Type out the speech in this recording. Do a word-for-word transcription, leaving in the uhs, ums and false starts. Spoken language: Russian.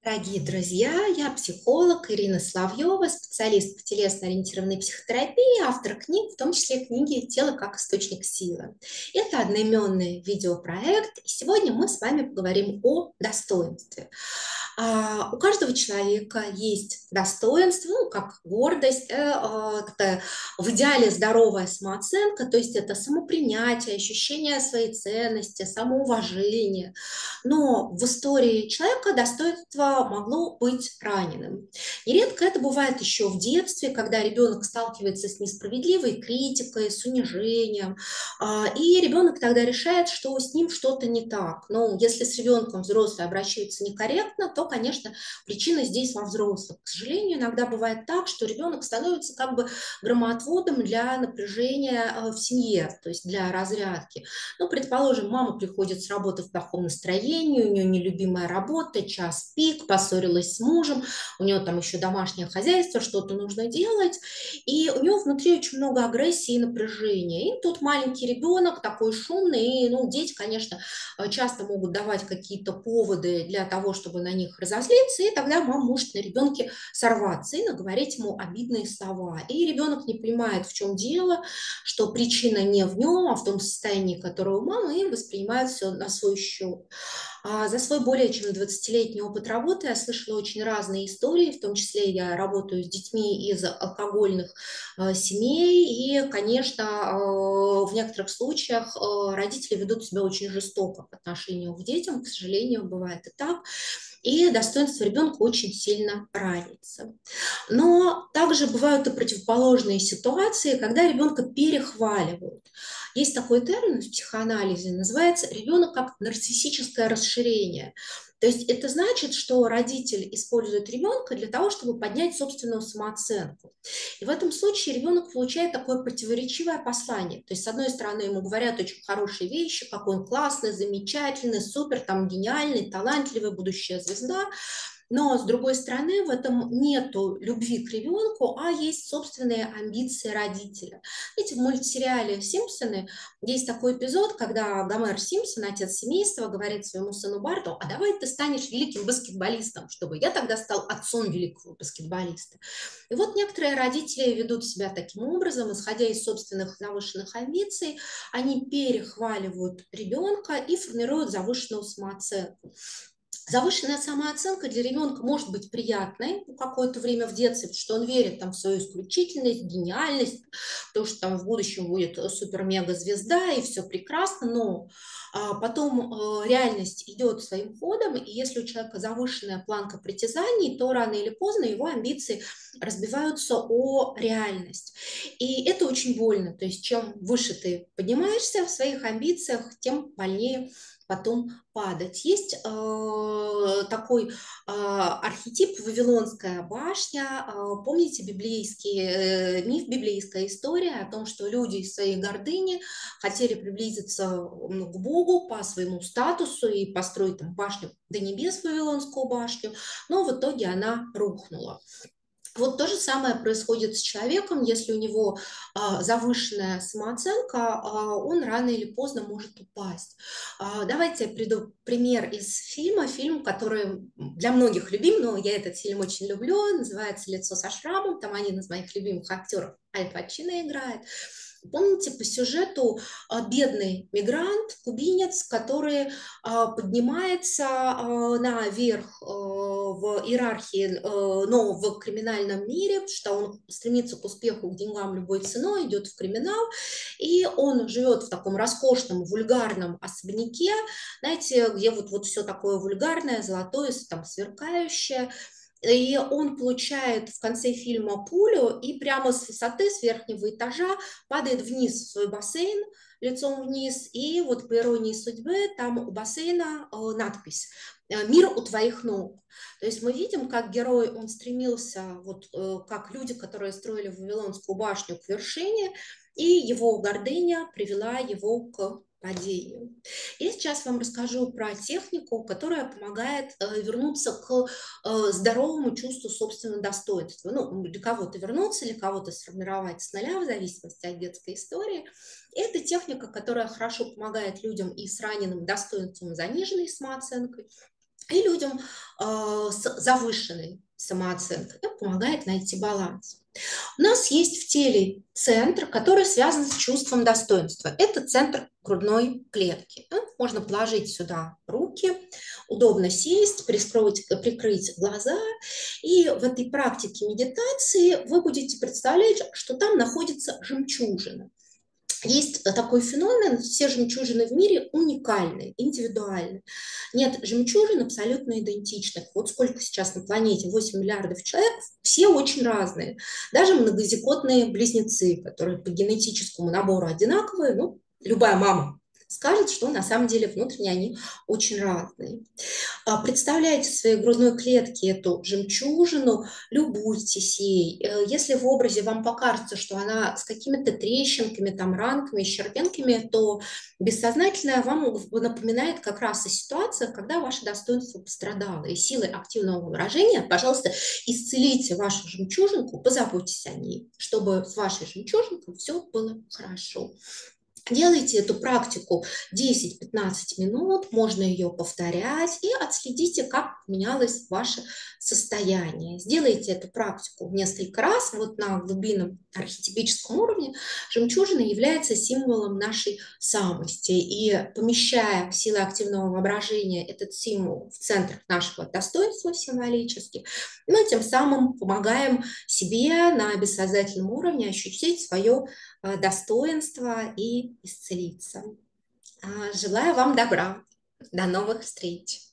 Дорогие друзья, я психолог Ирина Соловьева, специалист по телесно-ориентированной психотерапии, автор книг, в том числе книги «Тело как источник силы». Это одноименный видеопроект, и сегодня мы с вами поговорим о достоинстве. А, у каждого человека есть достоинство, ну, как гордость, э, а, такая в идеале здоровая самооценка, то есть это самопринятие, ощущение своей ценности, самоуважение. Но в истории человека достоинство могло быть раненым. Нередко это бывает еще в детстве, когда ребенок сталкивается с несправедливой критикой, с унижением, а, и ребенок тогда решает, что с ним что-то не так. Но если с ребенком взрослый обращается некорректно, то, конечно, причина здесь во взрослых. К сожалению, иногда бывает так, что ребенок становится как бы громоотводом для напряжения э, в семье, то есть для разрядки. Ну, предположим, мама приходит с работы в плохом настроении, у нее нелюбимая работа, час пик, поссорилась с мужем, у нее там еще домашнее хозяйство, что-то нужно делать, и у нее внутри очень много агрессии и напряжения. И тут маленький ребенок такой шумный, и, ну, дети, конечно, э, часто могут давать какие-то поводы для того, чтобы на них разозлиться, и тогда мама может на ребенке сорваться и наговорить ему обидные слова. И ребенок не понимает, в чем дело, что причина не в нем, а в том состоянии, которое у мамы, и воспринимает все на свой счет. А за свой более чем двадцатилетний опыт работы я слышала очень разные истории, в том числе я работаю с детьми из алкогольных э, семей, и, конечно, э, в некоторых случаях э, родители ведут себя очень жестоко по отношению к детям, к сожалению, бывает и так, и достоинство ребенка очень сильно ранится. Но также бывают и противоположные ситуации, когда ребенка перехваливают. Есть такой термин в психоанализе, называется ребенок как нарциссическое расширение. То есть это значит, что родитель использует ребенка для того, чтобы поднять собственную самооценку. И в этом случае ребенок получает такое противоречивое послание. То есть, с одной стороны, ему говорят очень хорошие вещи, какой он классный, замечательный, супер, там, гениальный, талантливый, будущая звезда. Но, с другой стороны, в этом нету любви к ребенку, а есть собственные амбиции родителя. Видите, в мультсериале «Симпсоны» есть такой эпизод, когда Гомер Симпсон, отец семейства, говорит своему сыну Барту: а давай ты станешь великим баскетболистом, чтобы я тогда стал отцом великого баскетболиста. И вот некоторые родители ведут себя таким образом, исходя из собственных завышенных амбиций, они перехваливают ребенка и формируют завышенную самооценку. Завышенная самооценка для ребенка может быть приятной ну, какое-то время в детстве, потому что он верит там, в свою исключительность, гениальность, то, что там в будущем будет супер-мега-звезда и все прекрасно, но а, потом а, реальность идет своим ходом, и если у человека завышенная планка притязаний, то рано или поздно его амбиции разбиваются о реальность. И это очень больно, то есть чем выше ты поднимаешься в своих амбициях, тем больнее потом падать. Есть э, такой э, архетип «Вавилонская башня». Э, помните библейский э, миф, библейская история о том, что люди из своей гордыни хотели приблизиться ну, к Богу по своему статусу и построить там башню до небес, Вавилонскую башню, но в итоге она рухнула. Вот то же самое происходит с человеком, если у него а, завышенная самооценка, а, он рано или поздно может упасть. А, давайте я приду пример из фильма, фильм, который для многих любим, но я этот фильм очень люблю, называется «Лицо со шрамом», там один из моих любимых актеров Аль Пачино играет. Помните, по сюжету а, бедный мигрант, кубинец, который а, поднимается а, наверх а, в иерархии, а, но в криминальном мире, что он стремится к успеху, к деньгам любой ценой, идет в криминал, и он живет в таком роскошном, вульгарном особняке, знаете, где вот, вот все такое вульгарное, золотое, там, сверкающее. И он получает в конце фильма пулю и прямо с высоты, с верхнего этажа падает вниз в свой бассейн, лицом вниз. И вот по иронии судьбы там у бассейна э, надпись «Мир у твоих ног». То есть мы видим, как герой, он стремился, вот э, как люди, которые строили Вавилонскую башню, к вершине, и его гордыня привела его к падению. Я сейчас вам расскажу про технику, которая помогает э, вернуться к э, здоровому чувству собственного достоинства. Ну, для кого-то вернуться, для кого-то сформировать с нуля, в зависимости от детской истории. И это техника, которая хорошо помогает людям и с раненым достоинством, заниженной самооценкой, и людям э, с завышенной самооценкой. Это помогает найти баланс. У нас есть в теле центр, который связан с чувством достоинства. Это центр грудной клетки. Можно положить сюда руки, удобно сесть, прикрыть, прикрыть глаза. И в этой практике медитации вы будете представлять, что там находится жемчужина. Есть такой феномен, все жемчужины в мире уникальны, индивидуальны. Нет жемчужин абсолютно идентичных. Вот сколько сейчас на планете, восемь миллиардов человек, все очень разные. Даже многозиготные близнецы, которые по генетическому набору одинаковые, ну, любая мама скажет, что на самом деле внутренне они очень разные. Представляете в своей грудной клетке эту жемчужину, любуйтесь ей. Если в образе вам покажется, что она с какими-то трещинками, там, ранками, щербинками, то бессознательное вам напоминает как раз о ситуациях, когда ваше достоинство пострадало. И силой активного выражения, пожалуйста, исцелите вашу жемчужинку, позаботьтесь о ней, чтобы с вашей жемчужинкой все было хорошо. Делайте эту практику десять-пятнадцать минут, можно ее повторять и отследите, как менялось ваше состояние. Сделайте эту практику несколько раз. Вот на глубинном архетипическом уровне жемчужина является символом нашей самости. И помещая силы активного воображения этот символ в центр нашего достоинства символически, мы тем самым помогаем себе на бессознательном уровне ощутить свое достоинства и исцелиться. Желаю вам добра. До новых встреч.